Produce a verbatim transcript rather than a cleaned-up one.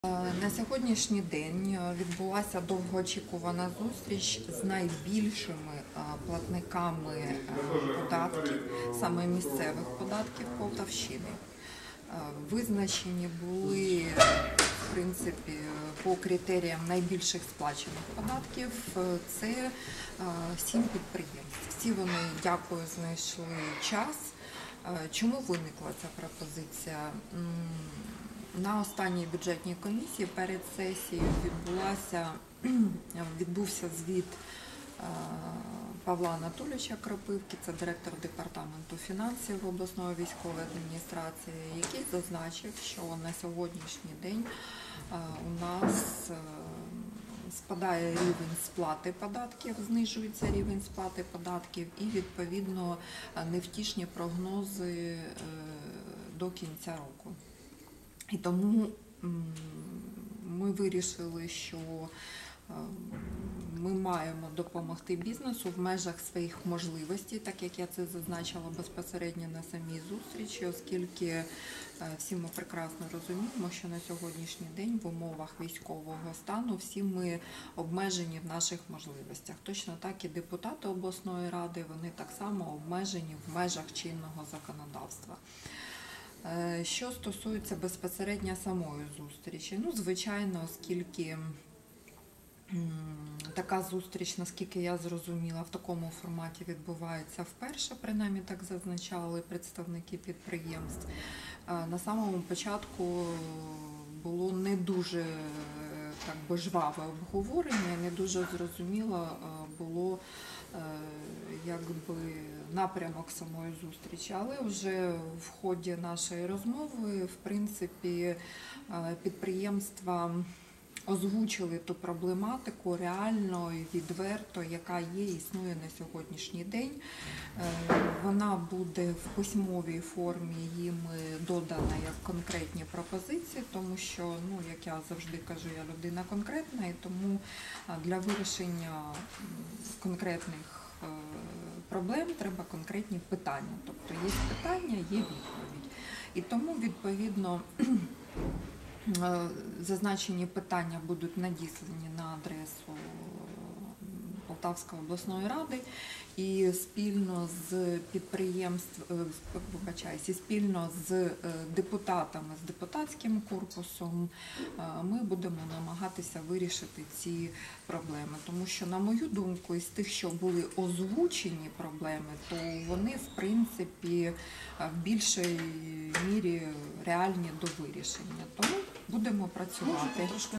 На сьогоднішній день відбулася довгоочікувана зустріч з найбільшими платниками податків, саме місцевих податків Полтавщини. Визначені були, в принципі, по критеріям найбільших сплачених податків – це сім підприємств. Всі вони, дякую, знайшли час. Чому виникла ця пропозиція? На останній бюджетній комісії перед сесією відбулася, відбувся звіт Павла Анатолійовича Кропивки, це директор департаменту фінансів обласної військової адміністрації, який зазначив, що на сьогоднішній день у нас спадає рівень сплати податків, знижується рівень сплати податків і, відповідно, невтішні прогнози до кінця року. І тому ми вирішили, що ми маємо допомогти бізнесу в межах своїх можливостей, так як я це зазначила безпосередньо на самій зустрічі, оскільки всі ми прекрасно розуміємо, що на сьогоднішній день в умовах військового стану всі ми обмежені в наших можливостях. Точно так і депутати обласної ради, вони так само обмежені в межах чинного законодавства. Що стосується безпосередньо самої зустрічі, ну, звичайно, оскільки така зустріч, наскільки я зрозуміла, в такому форматі відбувається вперше, принаймні так зазначали представники підприємств. На самому початку було не дуже так би жваве обговорення, не дуже зрозуміло було якби напрямок самої зустрічі, але вже в ході нашої розмови, в принципі, підприємства озвучили ту проблематику реально і відверто, яка є, існує на сьогоднішній день. Вона буде в письмовій формі їм додана як конкретні пропозиції, тому що, ну, як я завжди кажу, я людина конкретна, і тому для вирішення конкретних проблем треба конкретні питання. Тобто є питання, є відповідь. І тому, відповідно, зазначені питання будуть надіслані на адресу Полтавської обласної ради, і спільно з підприємств, вибачаюсь, і спільно з депутатами, з депутатським корпусом ми будемо намагатися вирішити ці проблеми. Тому що, на мою думку, із тих, що були озвучені проблеми, то вони, в принципі, в більшій мірі реальні до вирішення. Тому будемо працювати.